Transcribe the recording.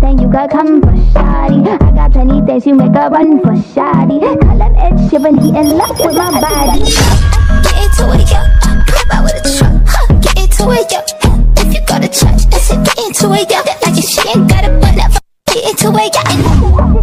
then you could come for shawty. I got plenty things you make a run for shawty. Call him Ed Sheeran, he in love with my body. Get into it, yo. Pop out with a truck, huh? Get into it, yo. If you go to church, I said get into it, yo. Like your shit ain't got a butt, never get into it, yo.